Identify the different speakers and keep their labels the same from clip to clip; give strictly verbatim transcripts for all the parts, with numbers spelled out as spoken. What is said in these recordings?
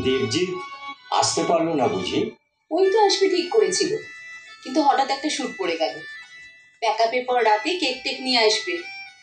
Speaker 1: দেবজিৎ আসতে পারলো না বুঝি?
Speaker 2: ওই তো আসবে ঠিক করেছিল, কিন্তু হঠাৎ একটা শুট পড়ে গেল। প্যাকআপের পর রাতে কেক টেক নিয়ে আসবে।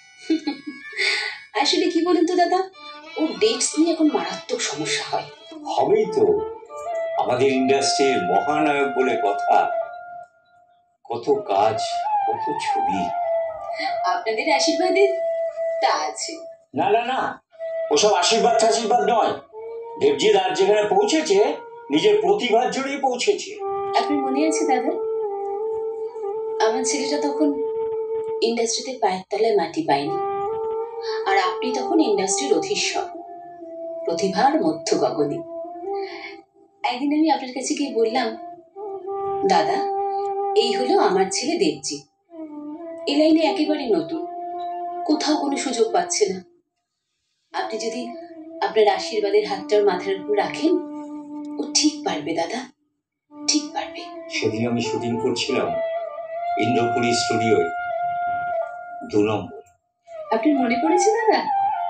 Speaker 2: আসলে কি বলেন তো দাদা, ও ডেটস নিয়ে এখন মারাত্মক সমস্যা হয়।
Speaker 1: হবেই তো, আমাদের ইন্ডাস্ট্রির মহানায়ক বলে কথা, কত কাজ, কত ছবি।
Speaker 2: আপনাদের আশীর্বাদে তা আছে।
Speaker 1: না না না, ওসব আশীর্বাদ আশীর্বাদ নয়। দেবজিৎ আর যেখানে পৌঁছেছে নিজের প্রতিভার জোরেই পৌঁছেছে।
Speaker 2: আপনার মনে আছে দাদা, আমার ছেলেটা তখন ইন্ডাস্ট্রিতে পায়ের তলায় মাটি পায়নি, আর আপনি তখন ইন্ডাস্ট্রির অধীশ্বর, প্রতিভার মধ্য গগনে। একদিন আমি আপনার কাছে গিয়ে বললাম, দাদা এই হলো আমার ছেলে দেবজিৎ, এই লাইনে একেবারে নতুন, কোথাও কোনো সুযোগ পাচ্ছে না। আপনি যদি আপনার আশীর্বাদের হাতটার মাথার উপর রাখেন, ও ঠিক পারবে দাদা, ঠিক পারবে।
Speaker 1: সেদিন আমি শুটিং করছিলাম ইন্দ্রপুরী স্টুডিওয়, দু নম্বর।
Speaker 2: আপনার মনে পড়েছে দাদা?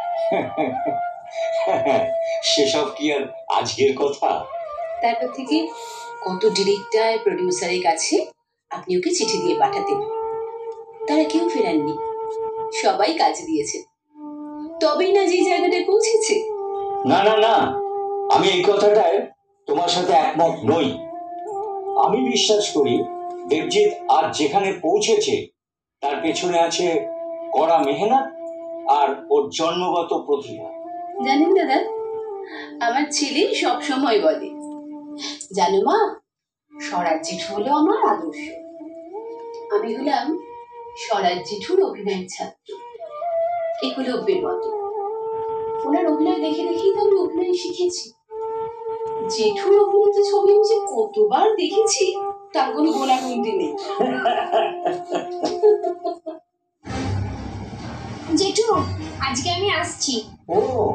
Speaker 1: সেসব কি আর আজকের কথা?
Speaker 2: তারপর থেকে কত ডিরেক্টর প্রডিউসারের কাছে আপনি ওকে চিঠি দিয়ে পাঠাতেন, তারা কেউ ফেরাননি, সবাই কাজে দিয়েছে, তবেই না যে জায়গাটায় পৌঁছেছে।
Speaker 1: না না না, আমি এই কথাটায় তোমার সাথে একমত নই। আমি বিশ্বাস করি দেবজিৎ আর যেখানে পৌঁছেছে তার পেছনে আছে কড়া মেহনত আর ওর জন্মগত প্রতিভা।
Speaker 2: জানেন দাদা, আমার ছেলে সব সময় বলে, জানো মা, স্বরাজ জেঠু হলো আমার আদর্শ। আমি হলাম স্বরাজ জেঠুর অভিনয় ছাত্র, একলব্যের মতো। ওনার অভিনয় দেখে দেখেই তো আমি অভিনয় শিখেছি। জেঠুর অভিনীত ছবি আমি যে কতবার দেখেছি তার কোনো গোনাগুনতি নেই।
Speaker 3: জেঠু, আজকে আমি আসছি।
Speaker 1: ও